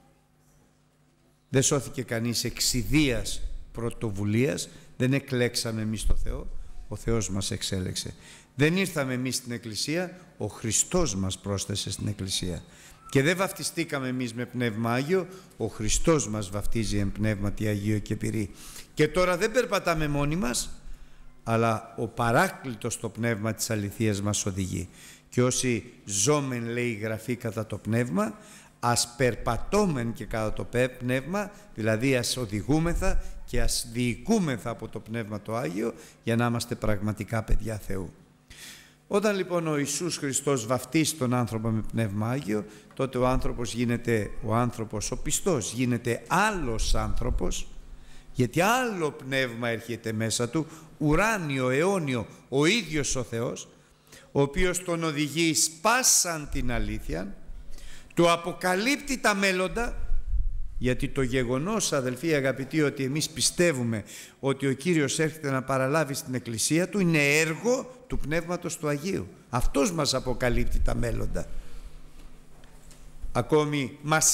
Δεν σώθηκε κανείς εξιδίας πρωτοβουλίας, δεν εκλέξαμε εμείς το Θεό, ο Θεός μας εξέλεξε. Δεν ήρθαμε εμείς στην Εκκλησία, ο Χριστός μας πρόσθεσε στην Εκκλησία. Και δεν βαφτιστήκαμε εμείς με Πνεύμα Άγιο, ο Χριστός μας βαφτίζει εν Πνεύματι Αγίο και Πυρί. Και τώρα δεν περπατάμε μόνοι μας, αλλά ο Παράκλητος το Πνεύμα της αληθείας μας οδηγεί. Και όσοι ζώμεν, λέει η Γραφή, κατά το Πνεύμα, ας περπατώμεν και κατά το Πνεύμα, δηλαδή ας οδηγούμεθα και ας διοικούμεθα από το Πνεύμα το Άγιο, για να είμαστε πραγματικά παιδιά Θεού. Όταν λοιπόν ο Ιησούς Χριστός βαφτίσει τον άνθρωπο με Πνεύμα Άγιο, τότε ο άνθρωπος γίνεται, ο άνθρωπος ο πιστός γίνεται άλλος άνθρωπος, γιατί άλλο πνεύμα έρχεται μέσα του, ουράνιο, αιώνιο, ο ίδιος ο Θεός, ο οποίος τον οδηγεί σπάσαν την αλήθεια, του αποκαλύπτει τα μέλλοντα, γιατί το γεγονός, αδελφοί αγαπητοί, ότι εμείς πιστεύουμε ότι ο Κύριος έρχεται να παραλάβει στην Εκκλησία Του, είναι έργο του Πνεύματος του Αγίου. Αυτός μας αποκαλύπτει τα μέλλοντα. Ακόμη μας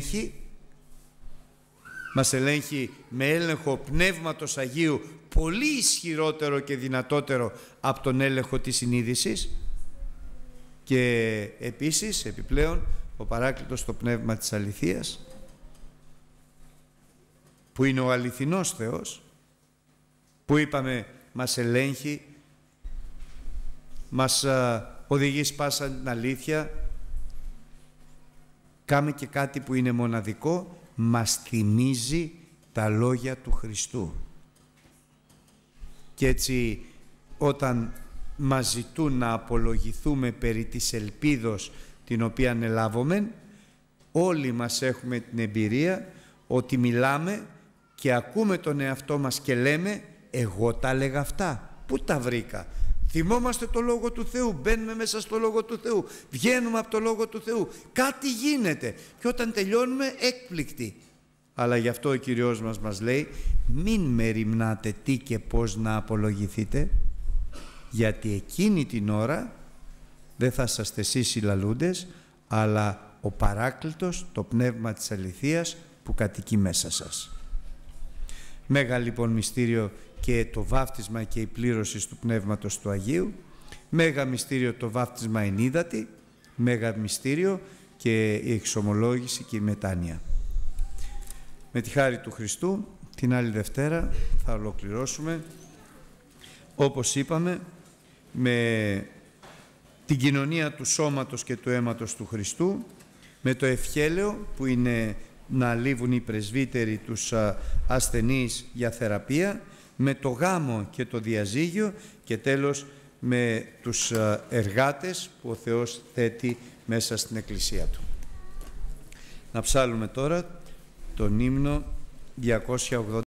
ελέγχει με έλεγχο Πνεύματος Αγίου, πολύ ισχυρότερο και δυνατότερο από τον έλεγχο της συνείδησης. Και επίσης, επιπλέον, ο Παράκλητος το Πνεύμα της αληθείας, που είναι ο αληθινός Θεός, που είπαμε μας ελέγχει, μας οδηγεί σπάσα την αλήθεια, κάμε και κάτι που είναι μοναδικό, μας θυμίζει τα λόγια του Χριστού. Και έτσι όταν μας ζητούν να απολογηθούμε περί της ελπίδος την οποία ελάβομεν, όλοι μας έχουμε την εμπειρία ότι μιλάμε και ακούμε τον εαυτό μας και λέμε, εγώ τα έλεγα αυτά, πού τα βρήκα? Θυμόμαστε το Λόγο του Θεού, μπαίνουμε μέσα στο Λόγο του Θεού, βγαίνουμε από το Λόγο του Θεού, κάτι γίνεται και όταν τελειώνουμε έκπληκτοι. Αλλά γι' αυτό ο Κυριός μας λέει, μην μεριμνάτε τι και πώς να απολογηθείτε, γιατί εκείνη την ώρα δεν θα είσαστε εσείς οι λαλούντες, αλλά ο Παράκλητος, το Πνεύμα της αληθείας που κατοικεί μέσα σας. Μέγα λοιπόν μυστήριο και το βάφτισμα και η πλήρωση του Πνεύματος του Αγίου, μέγα μυστήριο το βάφτισμα εν ύδατι, μέγα μυστήριο και η εξομολόγηση και η μετάνοια. Με τη χάρη του Χριστού, την άλλη Δευτέρα θα ολοκληρώσουμε, όπως είπαμε, με την κοινωνία του σώματος και του αίματος του Χριστού, με το ευχέλαιο που είναι να λείβουν οι πρεσβύτεροι τους ασθενείς για θεραπεία, με το γάμο και το διαζύγιο και τέλος με τους εργάτες που ο Θεός θέτει μέσα στην Εκκλησία Του. Να ψάλουμε τώρα τον ύμνο 280.